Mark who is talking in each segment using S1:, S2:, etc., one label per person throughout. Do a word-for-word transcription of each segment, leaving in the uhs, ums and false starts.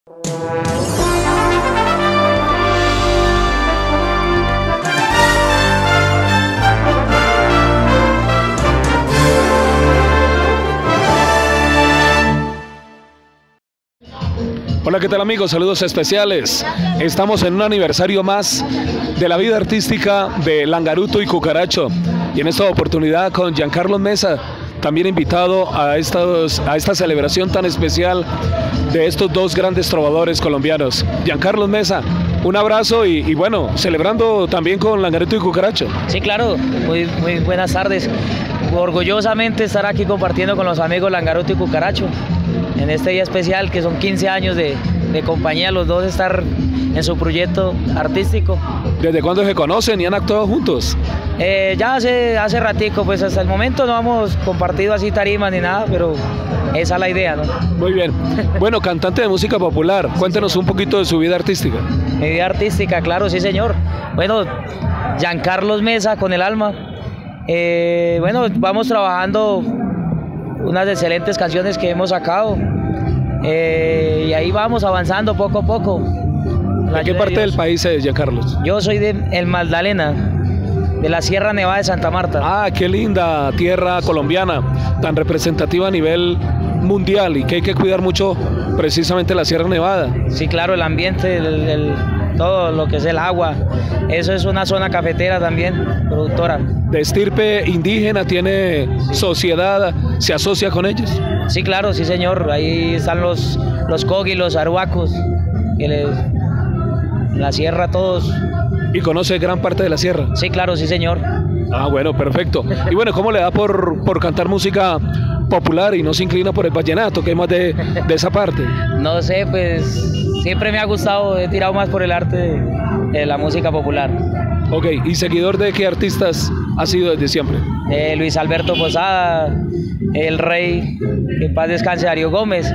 S1: Hola, ¿qué tal amigos? Saludos especiales. Estamos en un aniversario más de la vida artística de Langaruto y Cucaracho. Y en esta oportunidad con Giancarlos Meza, también invitado a, estos, a esta celebración tan especial de estos dos grandes trovadores colombianos. Giancarlos Meza, un abrazo y, y bueno, celebrando también con Langaruto y Cucaracho.
S2: Sí, claro, muy, muy buenas tardes. Orgullosamente estar aquí compartiendo con los amigos Langaruto y Cucaracho en este día especial, que son quince años de, de compañía, los dos estar en su proyecto artístico.
S1: ¿Desde cuándo se conocen y han actuado juntos?
S2: Eh, ya hace, hace ratico, pues hasta el momento no hemos compartido así tarimas ni nada, pero esa es la idea, ¿no?
S1: Muy bien. Bueno, cantante de música popular, cuéntenos un poquito de su vida artística.
S2: Mi vida artística, claro, sí señor. Bueno, Giancarlos Meza con el alma. Eh, bueno, vamos trabajando unas excelentes canciones que hemos sacado eh, y ahí vamos avanzando poco a poco.
S1: ¿De qué parte del país es, Giancarlos?
S2: Yo soy de El Magdalena, de la Sierra Nevada de Santa Marta.
S1: Ah, qué linda tierra colombiana, tan representativa a nivel mundial y que hay que cuidar mucho precisamente la Sierra Nevada.
S2: Sí, claro, el ambiente, el, el, todo lo que es el agua, eso es una zona cafetera también, productora.
S1: ¿De estirpe indígena tiene sociedad, se asocia con ellos?
S2: Sí, claro, sí señor, ahí están los, los cogi, los arhuacos, que les, la sierra todos.
S1: ¿Y conoce gran parte de la sierra?
S2: Sí, claro, sí señor.
S1: Ah, bueno, perfecto. Y bueno, ¿cómo le da por, por cantar música popular y no se inclina por el vallenato, que es más de, de esa parte?
S2: No sé, pues siempre me ha gustado, he tirado más por el arte de, de la música popular.
S1: Ok, ¿y seguidor de qué artistas ha sido desde siempre?
S2: Eh, Luis Alberto Posada, El Rey, que en paz descanse, Darío Gómez,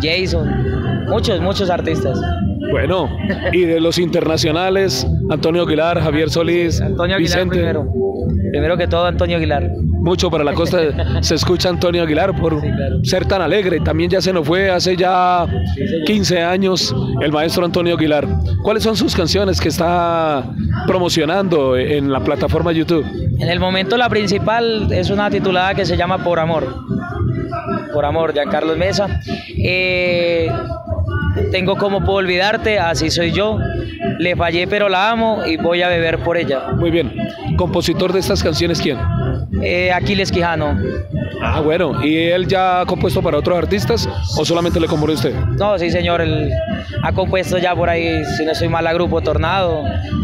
S2: Jason, muchos, muchos artistas.
S1: Bueno, y de los internacionales, Antonio Aguilar, Javier Solís,
S2: Antonio Aguilar
S1: Vicente.
S2: Primero. Primero que todo, Antonio Aguilar.
S1: Mucho para la costa se escucha Antonio Aguilar por sí, claro. ser tan alegre. También ya se nos fue hace ya sí, quince años el maestro Antonio Aguilar. ¿Cuáles son sus canciones que está promocionando en la plataforma YouTube?
S2: En el momento la principal es una titulada que se llama Por Amor. Por Amor, Giancarlos Meza. Eh, tengo Como Puedo Olvidarte, Así Soy Yo, Le Fallé Pero La Amo y Voy a Beber por Ella.
S1: Muy bien. ¿Compositor de estas canciones quién?
S2: Eh, Aquiles Quijano.
S1: Ah, bueno. ¿Y él ya ha compuesto para otros artistas o solamente le compone usted?
S2: No, sí señor, él ha compuesto ya por ahí, si no estoy mal, a Grupo Tornado,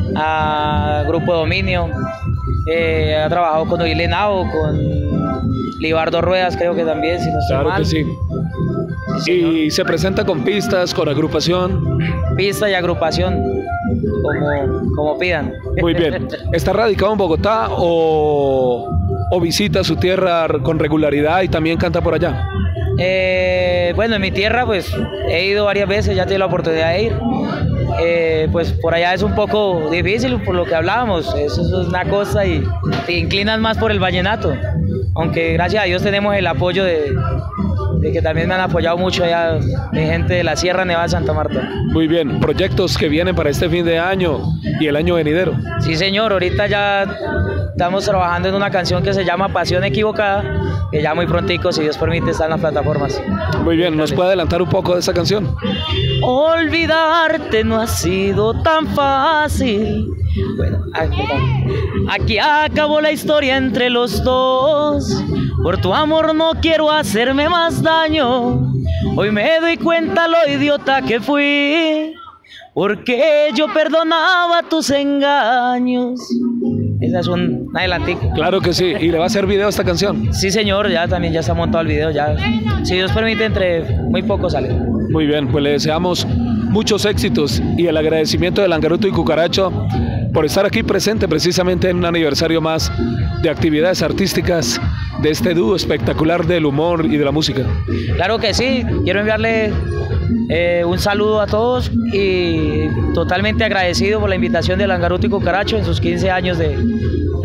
S2: a Grupo Dominio, eh, ha trabajado con Oile Nao, con Libardo Ruedas, creo que también, si no estoy
S1: claro
S2: mal.
S1: Que sí. Sí, y se presenta con pistas, con agrupación.
S2: Pista y agrupación, como, como pidan.
S1: Muy bien. ¿Está radicado en Bogotá o, o visita su tierra con regularidad y también canta por allá?
S2: Eh, bueno, en mi tierra pues he ido varias veces, ya tuve la oportunidad de ir. Eh, pues por allá es un poco difícil por lo que hablábamos, eso es una cosa y te inclinas más por el vallenato, aunque gracias a Dios tenemos el apoyo de, de que también me han apoyado mucho allá de gente de la Sierra Nevada de Santa Marta.
S1: Muy bien, proyectos que vienen para este fin de año y el año venidero.
S2: Sí señor, ahorita ya estamos trabajando en una canción que se llama Pasión Equivocada, que ya muy prontico, si Dios permite, está en las plataformas.
S1: Muy bien, ¿nos puede adelantar un poco de esa canción?
S2: Olvidarte no ha sido tan fácil. Bueno, aquí, aquí acabó la historia entre los dos. Por tu amor no quiero hacerme más daño. Hoy me doy cuenta lo idiota que fui, porque yo perdonaba tus engaños. Esa es un adelantico.
S1: Claro que sí. ¿Y le va a hacer video a esta canción?
S2: Sí señor, ya también ya está montado el video, ya. Si Dios permite, entre muy poco sale.
S1: Muy bien, pues le deseamos muchos éxitos y el agradecimiento de Langaruto y Cucaracho por estar aquí presente precisamente en un aniversario más de actividades artísticas de este dúo espectacular del humor y de la música.
S2: Claro que sí, quiero enviarle eh, un saludo a todos y totalmente agradecido por la invitación de Langaruto y Cucaracho en sus quince años de,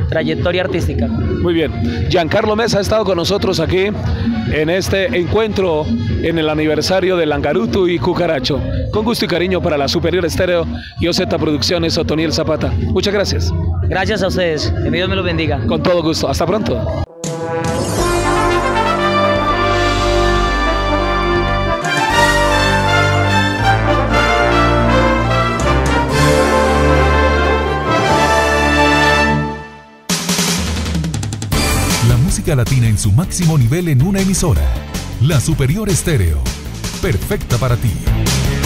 S2: trayectoria artística.
S1: Muy bien. Giancarlo Mesa ha estado con nosotros aquí en este encuentro en el aniversario de Langaruto y Cucaracho. Con gusto y cariño para la Superior Estéreo y O Z Producciones, Otoniel Zapata. Muchas gracias.
S2: Gracias a ustedes. Que Dios me los bendiga.
S1: Con todo gusto. Hasta pronto.
S3: Música latina en su máximo nivel en una emisora. La Superior Estéreo. Perfecta para ti.